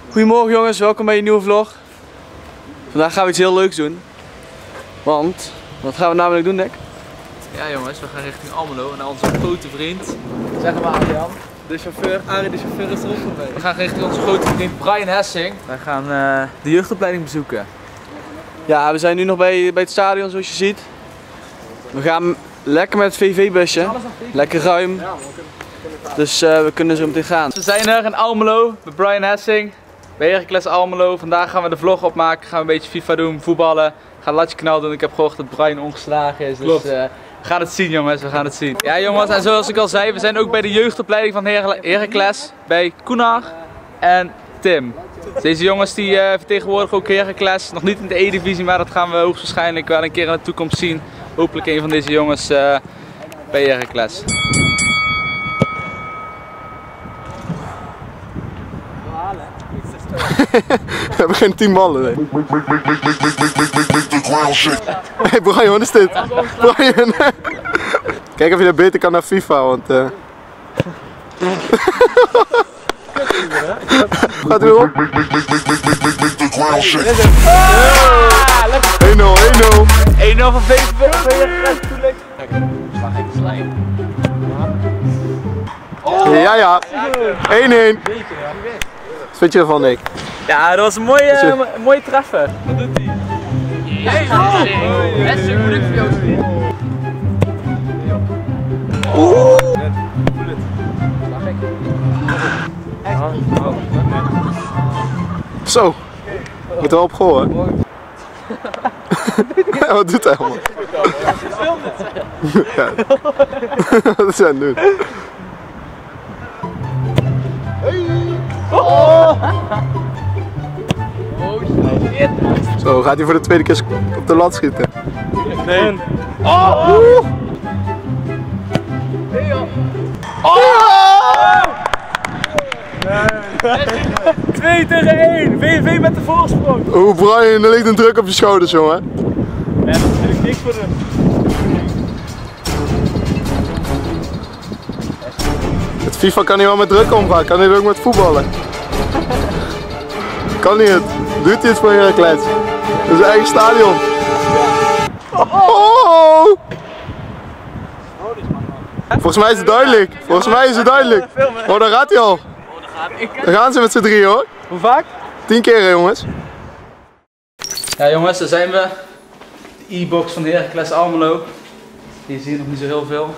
Goedemorgen jongens, welkom bij een nieuwe vlog. Vandaag gaan we iets heel leuks doen. Want, wat gaan we namelijk doen, Dick? Ja jongens, we gaan richting Almelo naar onze grote vriend. Zeg maar Adrian. De chauffeur, Arie de chauffeur is er ook bij. We gaan richting onze grote vriend Brian Hessing. Wij gaan de jeugdopleiding bezoeken. Ja, we zijn nu nog bij het stadion zoals je ziet. We gaan lekker met het VV-busje. Lekker ruim. Dus we kunnen zo meteen gaan. We zijn er in Almelo bij Brian Hessing. Bij Heracles Almelo. Vandaag gaan we de vlog opmaken. Gaan we een beetje FIFA doen, voetballen. Gaan latje knal doen. Ik heb gehoord dat Brian ongeslagen is. Dus we gaan het zien jongens, we gaan het zien. Ja jongens, en zoals ik al zei, we zijn ook bij de jeugdopleiding van Heracles. Bij Koenar en Tim. Deze jongens die vertegenwoordigen ook Heracles. Nog niet in de E-divisie, maar dat gaan we hoogstwaarschijnlijk wel een keer in de toekomst zien. Hopelijk een van deze jongens bij Heracles. We hebben geen 10 ballen, nee. Hey Brian, wat is dit? Brian! Kijk of je dat beter kan naar FIFA, want... Gaat weer op? 1-0, 1-0! Van VV. Ja. 1-1. Wat vind je ervan, Nick? Ja, dat was een mooie treffer. Wat doet hij? Hessing, moet ik voor jou zien. Zo, moet er wel op gooien. Wat doet hij allemaal? Ja. Wat is hij aan het doen? Zo, gaat hij voor de tweede keer op de lat schieten? Nee. 2 tegen 1. VV met de voorsprong. Oeh, Brian, er ligt een druk op je schouders, jongen. Ja, dat is natuurlijk niks voor hem. Het FIFA kan niet wel met druk omgaan, kan hij ook met voetballen? Kan hij het? Doet hij het voor Heracles? Dat is zijn eigen stadion. Oh! Volgens mij is het duidelijk. Oh, daar gaat hij al. Daar gaan ze met z'n drieën hoor. Hoe vaak? 10 keer jongens. Ja jongens, daar zijn we. De e-box van Heracles Almelo. Hier zie je nog niet zo heel veel.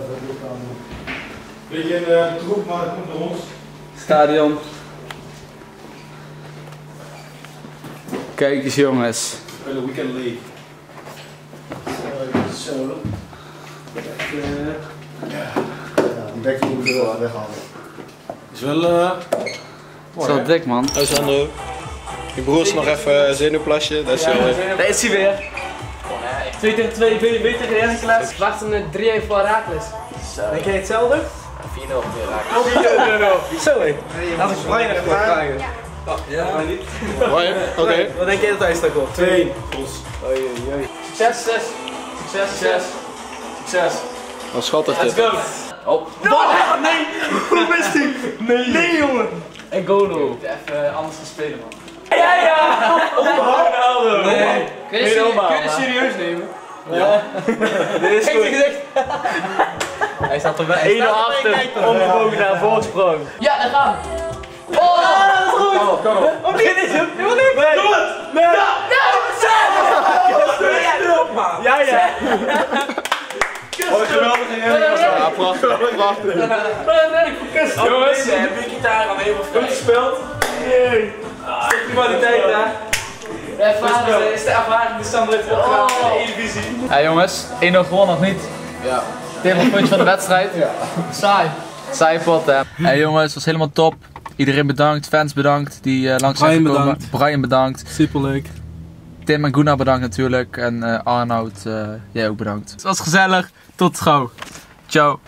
Beetje in de troep, maar het komt bij ons. Stadion. Kijk eens jongens. Bij de Weekend League. Zo. Die bek moet ik wel weghalen. Is wel Dat is wel dik man. Hoi Sandro. Je broer is nog even zenuwplasje, dat is wel... Daar is hij weer. 2 tegen 2, VV tegen Heracles. Wacht een 3-1 voor Heracles. Denk jij hetzelfde? 4-0 voor Heracles. Zo hé. Laat ik Brian even vragen. Ja, maar niet. Oké. Wat denk jij dat hij staat op? 2. Succes. Wat schattig Let's dit. go. Oh. Nee! Hoe is die? Nee jongen! En Golo. Even anders gaan spelen man. Ja! Ronaldo! Nee. Kun je het serieus nemen? Ja. Dit is goed. Hij staat er wel 1-0 achter. Omgebogen naar een voorsprong. Ja, daar gaan we. Oh, dat is goed! Kan op. Oh, dit is hem! Doe het! Doe het! Nee! Ja! Ja! Oh, geweldig Ja, prachtig. Jongens, heb je gitaar al helemaal goed gespeeld? Nee! Optimaliteit daar. Is de ervaring die Sander heeft opgedaan in de E-divisie. Ja jongens, 1-0 gewonnen of niet? Ja. Tim, wat vond je van de wedstrijd? Ja. Saai pot hè. Hey jongens, het was helemaal top. Iedereen bedankt, fans bedankt die langs zijn gekomen. Bedankt. Brian bedankt. Superleuk. Tim en Gunnar bedankt natuurlijk. En Arnoud, jij ook bedankt. Het was gezellig. Tot gauw. Ciao.